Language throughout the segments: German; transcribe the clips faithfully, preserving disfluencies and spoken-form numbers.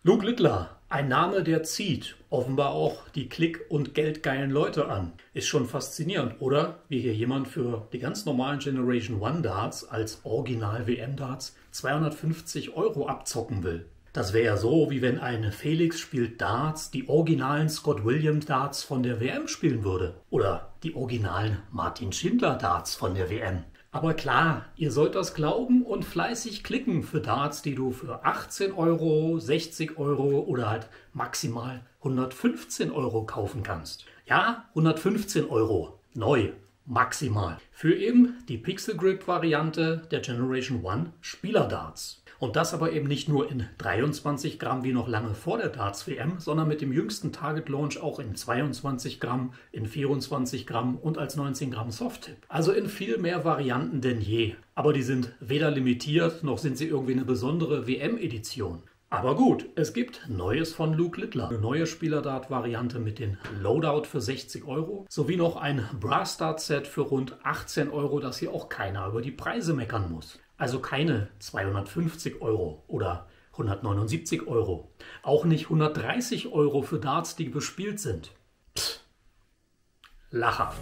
Luke Littler, ein Name, der zieht. Offenbar auch die klick- und geldgeilen Leute an. Ist schon faszinierend, oder? Wie hier jemand für die ganz normalen Generation One Darts als Original-W M-Darts zweihundertfünfzig Euro abzocken will. Das wäre ja so, wie wenn ein Felix spielt Darts die originalen Scott Williams Darts von der W M spielen würde. Oder die originalen Martin Schindler Darts von der W M. Aber klar, ihr sollt das glauben und fleißig klicken für Darts, die du für achtzehn Euro, sechzig Euro oder halt maximal hundertfünfzehn Euro kaufen kannst. Ja, hundertfünfzehn Euro, neu, maximal. Für eben die Pixel Grip Variante der Generation One Spieler-Darts. Und das aber eben nicht nur in dreiundzwanzig Gramm wie noch lange vor der Darts W M, sondern mit dem jüngsten Target Launch auch in zweiundzwanzig Gramm, in vierundzwanzig Gramm und als neunzehn Gramm Soft-Tip. Also in viel mehr Varianten denn je. Aber die sind weder limitiert, noch sind sie irgendwie eine besondere W M-Edition. Aber gut, es gibt Neues von Luke Littler. Eine neue Spieler-Dart-Variante mit den Loadout für sechzig Euro, sowie noch ein Brass-Dart-Set für rund achtzehn Euro, dass hier auch keiner über die Preise meckern muss. Also keine zweihundertfünfzig Euro oder hundertneunundsiebzig Euro. Auch nicht hundertdreißig Euro für Darts, die bespielt sind. Pff, lachhaft.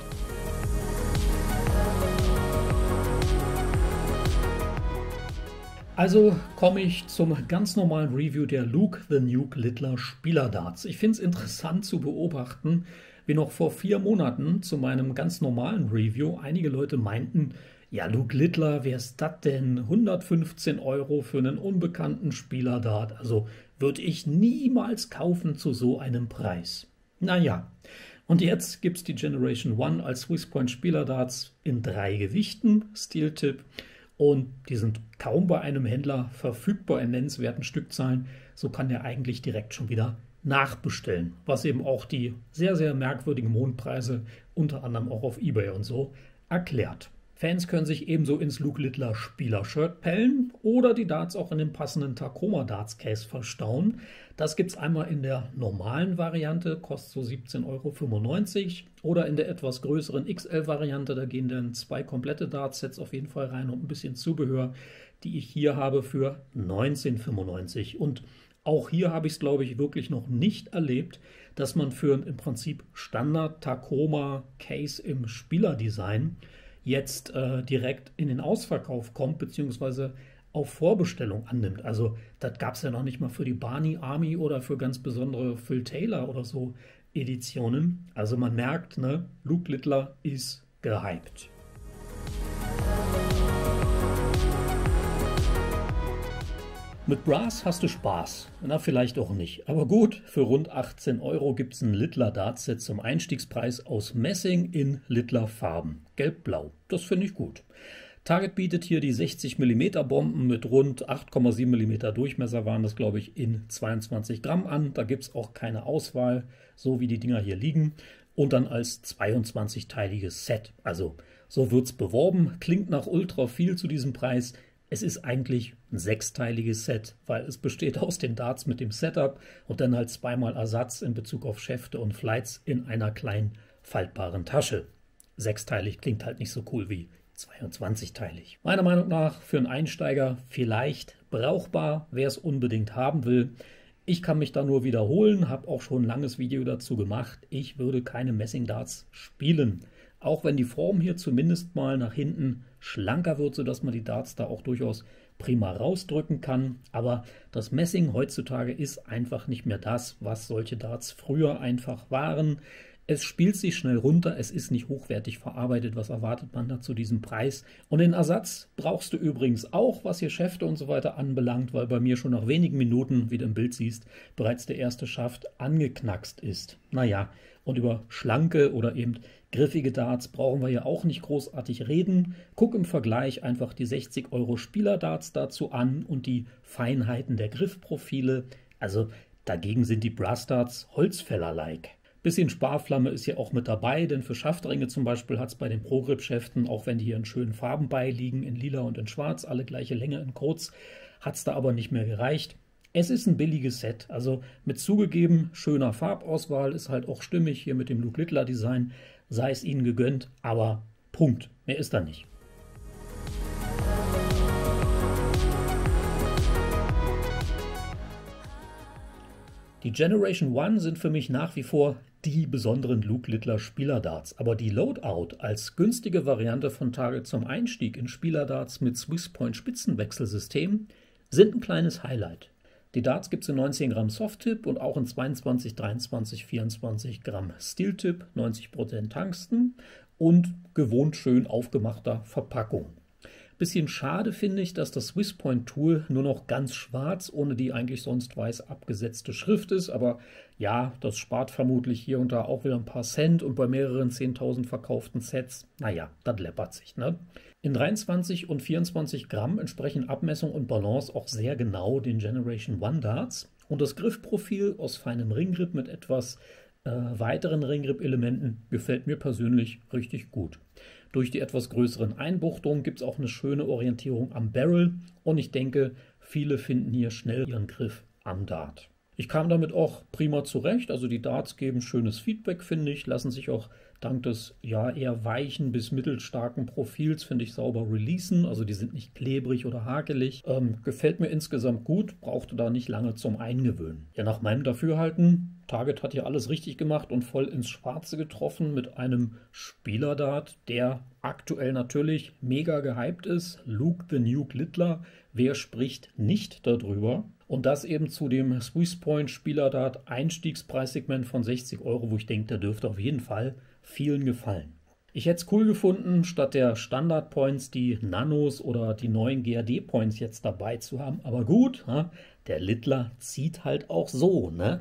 Also komme ich zum ganz normalen Review der Luke the Nuke Littler Spieler-Darts. Ich finde es interessant zu beobachten, wie noch vor vier Monaten zu meinem ganz normalen Review einige Leute meinten, ja, Luke Littler, wer ist das denn? hundertfünfzehn Euro für einen unbekannten Spieler-Dart. Also würde ich niemals kaufen zu so einem Preis. Naja, und jetzt gibt es die Generation One als Swisspoint Spieler-Darts in drei Gewichten, Steel-Tip. Und die sind kaum bei einem Händler verfügbar in nennenswerten Stückzahlen. So kann er eigentlich direkt schon wieder nachbestellen. Was eben auch die sehr, sehr merkwürdigen Mondpreise, unter anderem auch auf eBay und so, erklärt. Fans können sich ebenso ins Luke Littler Spieler-Shirt pellen oder die Darts auch in dem passenden Tacoma Darts Case verstauen. Das gibt es einmal in der normalen Variante, kostet so siebzehn Euro fünfundneunzig, oder in der etwas größeren X L-Variante, da gehen dann zwei komplette Darts-Sets auf jeden Fall rein und ein bisschen Zubehör, die ich hier habe für neunzehn fünfundneunzig. Und auch hier habe ich es, glaube ich, wirklich noch nicht erlebt, dass man für ein im Prinzip Standard Tacoma Case im Spielerdesign jetzt äh, direkt in den Ausverkauf kommt, beziehungsweise auf Vorbestellung annimmt. Also das gab es ja noch nicht mal für die Barney Army oder für ganz besondere Phil Taylor oder so Editionen. Also man merkt, ne, Luke Littler ist gehypt. Mit Brass hast du Spaß, na vielleicht auch nicht. Aber gut, für rund achtzehn Euro gibt es ein Littler Dartset zum Einstiegspreis aus Messing in Littler Farben. Gelb-Blau, das finde ich gut. Target bietet hier die sechzig Millimeter Bomben mit rund acht Komma sieben Millimeter Durchmesser, waren das glaube ich in zweiundzwanzig Gramm an. Da gibt es auch keine Auswahl, so wie die Dinger hier liegen. Und dann als zweiundzwanzig-teiliges Set. Also so wird es beworben, klingt nach ultra viel zu diesem Preis. Es ist eigentlich ein sechsteiliges Set, weil es besteht aus den Darts mit dem Setup und dann halt zweimal Ersatz in Bezug auf Schäfte und Flights in einer kleinen faltbaren Tasche. Sechsteilig klingt halt nicht so cool wie zweiundzwanzigteilig. Meiner Meinung nach für einen Einsteiger vielleicht brauchbar, wer es unbedingt haben will. Ich kann mich da nur wiederholen, habe auch schon ein langes Video dazu gemacht. Ich würde keine Messing-Darts spielen. Auch wenn die Form hier zumindest mal nach hinten schlanker wird, sodass man die Darts da auch durchaus prima rausdrücken kann. Aber das Messing heutzutage ist einfach nicht mehr das, was solche Darts früher einfach waren. Es spielt sich schnell runter, es ist nicht hochwertig verarbeitet. Was erwartet man da zu diesem Preis? Und den Ersatz brauchst du übrigens auch, was hier Schäfte und so weiter anbelangt, weil bei mir schon nach wenigen Minuten, wie du im Bild siehst, bereits der erste Schaft angeknackst ist. Naja, und über schlanke oder eben griffige Darts brauchen wir ja auch nicht großartig reden. Guck im Vergleich einfach die sechzig Euro Spieler-Darts dazu an und die Feinheiten der Griffprofile. Also dagegen sind die Brass-Darts Holzfäller-like. Bisschen Sparflamme ist hier auch mit dabei, denn für Schaftringe zum Beispiel hat es bei den Pro-Grip-Schäften, auch wenn die hier in schönen Farben beiliegen, in lila und in schwarz, alle gleiche Länge in kurz, hat es da aber nicht mehr gereicht. Es ist ein billiges Set, also mit zugegeben schöner Farbauswahl, ist halt auch stimmig hier mit dem Luke Littler Design, sei es Ihnen gegönnt, aber Punkt, mehr ist da nicht. Die Generation One sind für mich nach wie vor die besonderen Luke Littler Spielerdarts, aber die Loadout als günstige Variante von Target zum Einstieg in Spielerdarts mit Swisspoint Spitzenwechselsystem sind ein kleines Highlight. Die Darts gibt es in neunzehn Gramm Softtip und auch in zweiundzwanzig, dreiundzwanzig, vierundzwanzig Gramm Steeltip, neunzig Prozent Tungsten und gewohnt schön aufgemachter Verpackung. Bisschen schade finde ich, dass das Swisspoint Tool nur noch ganz schwarz, ohne die eigentlich sonst weiß abgesetzte Schrift ist, aber ja, das spart vermutlich hier und da auch wieder ein paar Cent und bei mehreren zehntausend verkauften Sets, naja, das läppert sich, ne? In dreiundzwanzig und vierundzwanzig Gramm entsprechen Abmessung und Balance auch sehr genau den Generation One Darts und das Griffprofil aus feinem Ringgrip mit etwas äh, weiteren Ringgrip-Elementen gefällt mir persönlich richtig gut. Durch die etwas größeren Einbuchtungen gibt es auch eine schöne Orientierung am Barrel und ich denke, viele finden hier schnell ihren Griff am Dart. Ich kam damit auch prima zurecht, also die Darts geben schönes Feedback, finde ich, lassen sich auch dank des ja eher weichen bis mittelstarken Profils, finde ich, sauber releasen, also die sind nicht klebrig oder hakelig. Ähm, gefällt mir insgesamt gut, brauchte da nicht lange zum Eingewöhnen. Ja, nach meinem Dafürhalten, Target hat hier alles richtig gemacht und voll ins Schwarze getroffen mit einem Spielerdart, der aktuell natürlich mega gehypt ist. Luke the Nuke Littler, wer spricht nicht darüber? Und das eben zu dem Swisspoint Spielerdart Einstiegspreissegment von sechzig Euro, wo ich denke, der dürfte auf jeden Fall vielen gefallen. Ich hätte es cool gefunden, statt der Standard Points die Nanos oder die neuen G R D Points jetzt dabei zu haben. Aber gut, der Littler zieht halt auch so, ne?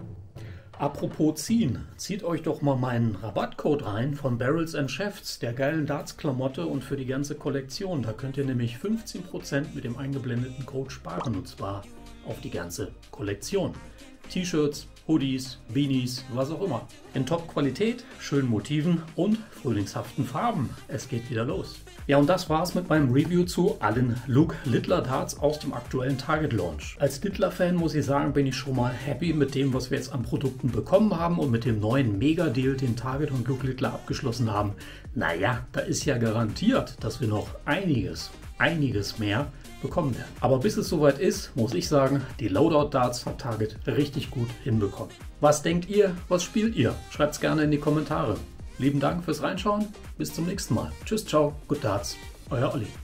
Apropos ziehen, zieht euch doch mal meinen Rabattcode rein von Barrels and Shafts, der geilen Darts-Klamotte und für die ganze Kollektion. Da könnt ihr nämlich fünfzehn Prozent mit dem eingeblendeten Code sparen und zwar auf die ganze Kollektion. T-Shirts, Hoodies, Beanies, was auch immer. In Top-Qualität, schönen Motiven und frühlingshaften Farben. Es geht wieder los. Ja, und das war's mit meinem Review zu allen Luke Littler Darts aus dem aktuellen Target Launch. Als Littler-Fan muss ich sagen, bin ich schon mal happy mit dem, was wir jetzt an Produkten bekommen haben und mit dem neuen Mega-Deal, den Target und Luke Littler abgeschlossen haben. Naja, da ist ja garantiert, dass wir noch einiges, einiges mehr bekommen werden. Aber bis es soweit ist, muss ich sagen, die Loadout Darts hat Target richtig gut hinbekommen. Was denkt ihr? Was spielt ihr? Schreibt es gerne in die Kommentare. Lieben Dank fürs Reinschauen. Bis zum nächsten Mal. Tschüss, ciao, good Darts. Euer Olli.